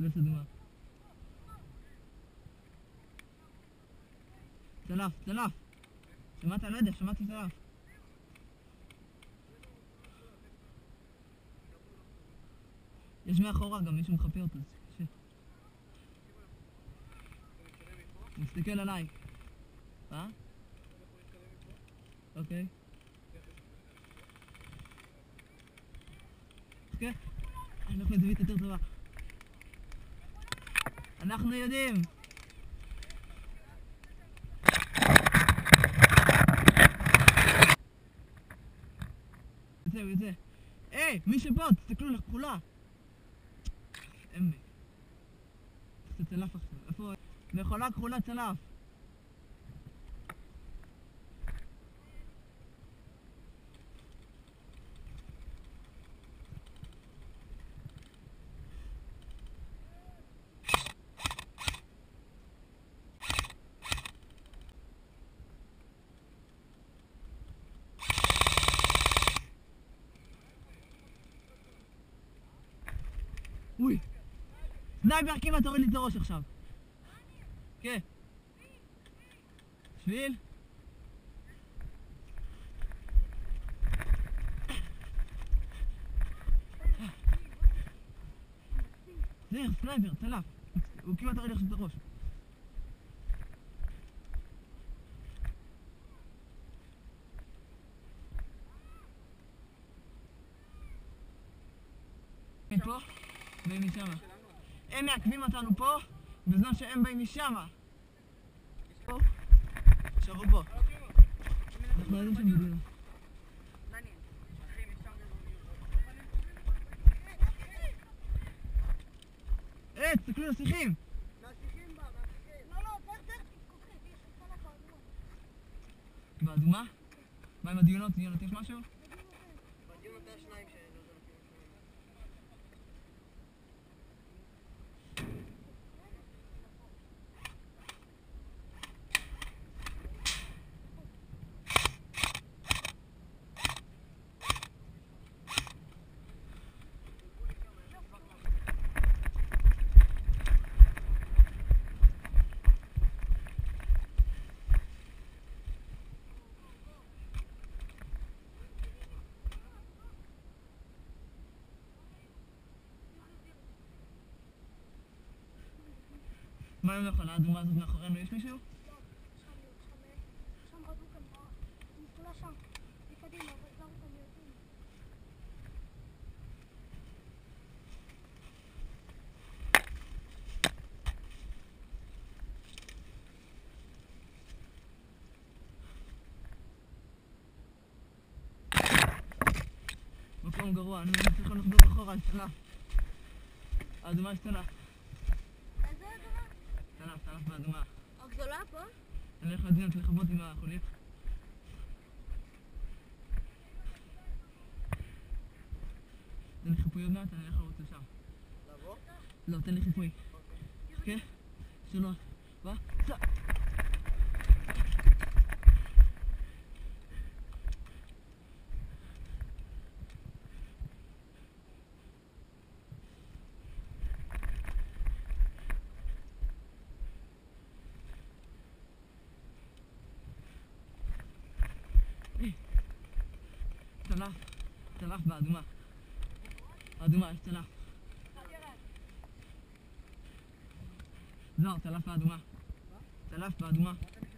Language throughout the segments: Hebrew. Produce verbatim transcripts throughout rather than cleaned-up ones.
תופס אדומה. צלף, צלף! שמעת? לא יודע, שמעתי צלף. יש מאחורה גם, מישהו מחפה אותו, קשה. מסתכל עליי. מה? אוקיי. חכה. אני הולך לזווית יותר טובה. אנחנו יודעים! יוצא, הוא יוצא. היי! מי שפה! תסתכלו לכחולה! אמי. זה צלף עכשיו. איפה? מכולה כחולה צלף. אוי! סנייבר כמעט תוריד לי את הראש עכשיו. כן. שביל? זהר, סנייבר, צלף. הוא כמעט תוריד לי עכשיו את הראש. הם פה? באים משמה. הם מעכבים אותנו פה, בזמן שהם באים משמה. פה? שרו פה. אנחנו יודעים שהם בדיוק. היי, תסתכלו לשיחים! מהשיחים בה, מהשיחים. לא, לא, צריך צריך קוקרית, יש את כל באדומה. באדומה? מה עם הדיונות? דיונות יש משהו? בדיונות יש שניים שלא יודעים. מה עם המכונה האדומה הזאת מאחורינו? יש מישהו? לא, שם שם שם רדו כאן, אני כולה שם, מקדימה, אבל גם אותם יודעים. מקום גרוע, אני צריך לחזור אחורה, השתנה. האדומה השתנה. איזה אדומה? צלף, צלף באדומה. הגדולה פה? אני הולך לדין, לחבות עם החולית. תן לי חיפוי עוד מעט, אני הולך לרוץ לשם. לבוא? לא, תן לי חיפוי. חכה, שלא. בא, צא! צלף, צלף באדומה. האדומה, יש צלף. זוהר, צלף באדומה. צלף באדומה.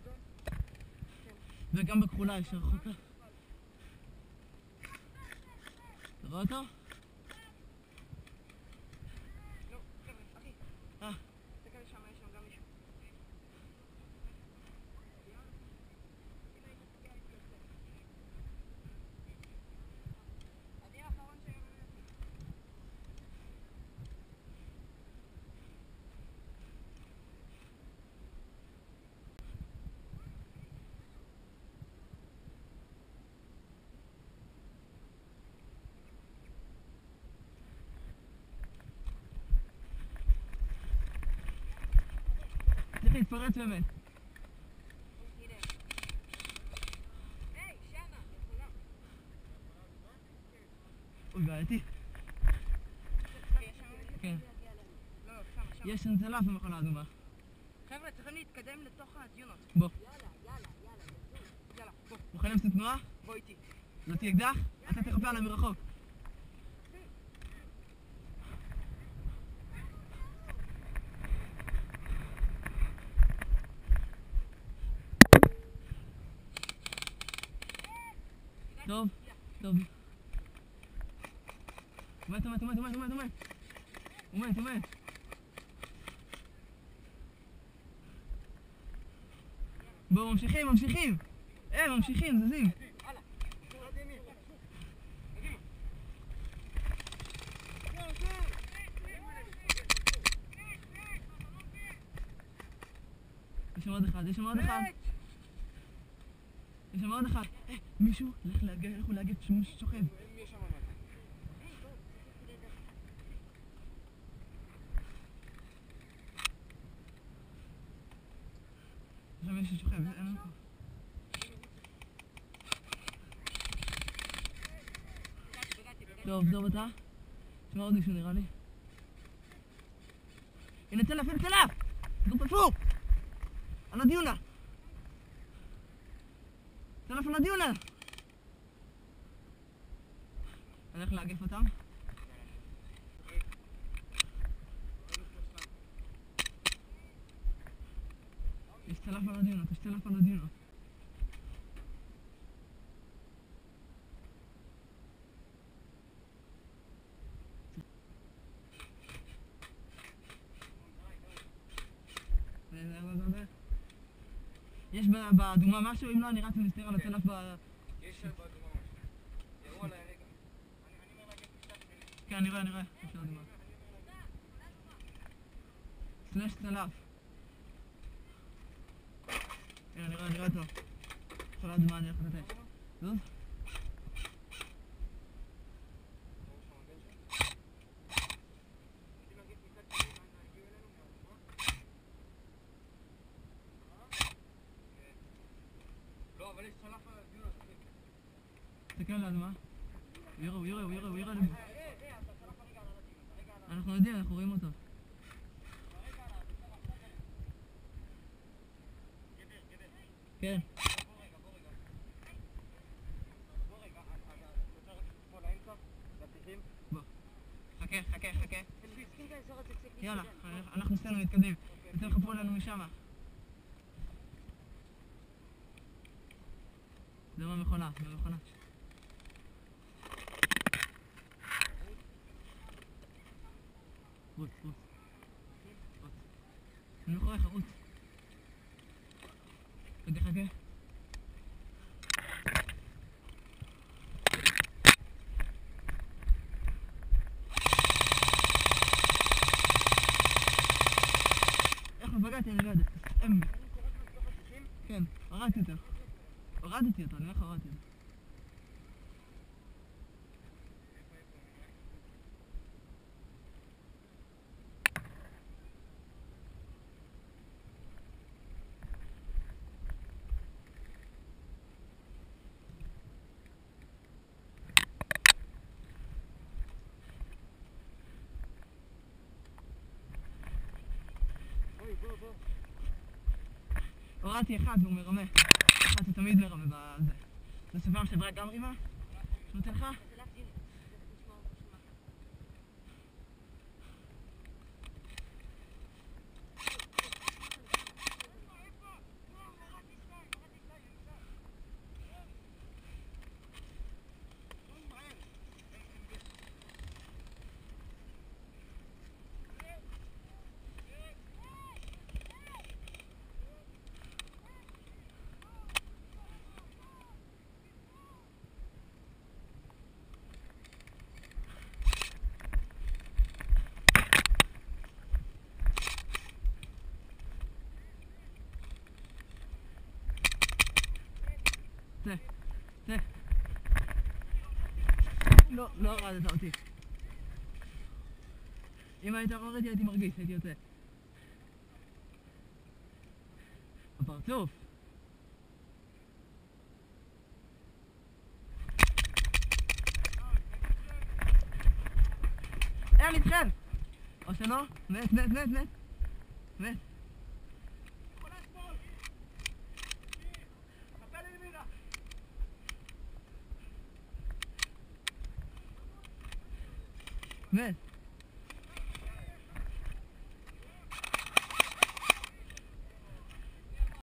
וגם בכחולה יש רחוקה. אתה רואה אותו? אה. צריך להתפרץ באמת. הוא בעייתי. כן. יש צלף במכונה אדומה. חבר'ה, צריכים להתקדם לתוך הדיונות. בוא. יאללה, יאללה, יאללה, יאללה, בוא, מוכנים לעשות תנועה? בוא איתי. זאתי אקדח? אתה תחפה עליי מרחוק. טוב, טוב. הוא מת, הוא מת, הוא מת, הוא מת, הוא מת, הוא מת. הוא מת, הוא מת. בואו, ממשיכים, ממשיכים. אה, ממשיכים, זזים. יש שם עוד אחד, יש שם עוד אחד. יש שם עוד אחד. אה, מישהו, לך להגן, לכו להגן, תשמעו ששוכב. עכשיו מישהו שוכב, אין לנו פה. טוב, טוב אתה. תשמע עוד מישהו נראה לי. הנה צלף, הנה צלף! זה פצוק! על הדיונה! צלף על הדיונה! אני הולך לאגף אותם. יש צלף על הדיונות, יש צלף על הדיונות. יש באדומה משהו? אם לא, אני רץ ונסתר על הצלף ב... יש באדומה משהו. יראו עליי רגע. אני אומר להגיד פשטה שלי. כן, אני רואה, אני רואה. יש באדומה. סלש צלף. הנה, אני רואה, אני רואה אותו. כל האדומה אני הולך לתת. זוז. אבל יש צלף על הדיונות, אחי. תסתכל על האדומה. הוא יורה, הוא יורה, הוא יורה, הוא יורה. אנחנו יודעים, אנחנו רואים אותו. כן. בוא רגע, בוא רגע. בוא רגע, אתה רוצה פה לאמצע? לצריכים? בוא. חכה, חכה, חכה. הם צריכים את האזור הזה, צריך יאללה, להתקדם. אנחנו סטנו מתקדמים. אתם חפרו לנו משם. זה במכונה, במכונה. רוץ, רוץ. רוץ. אני מאחוריך, רוץ. חכה, חכה. איך לא פגעתי? אני לא יודע. אמ. כן, הורדתי אותו. הורדתי אותו, אני איך הורדתי אותו. בואי, בוא, בוא. הורדתי אחד והוא מרמה. אחד הוא תמיד מרמה בזה. זה ספר שברה גם רימה? נותן לך? זה, זה. לא, לא הורדת אותי. אם היית הורד הייתי מרגיש, הייתי יוצא. הפרצוף. אה, אני איתכם! או שלא? נט, נט, נט, נט. נט. עולה שמאל! נתן לי ימינה! נט.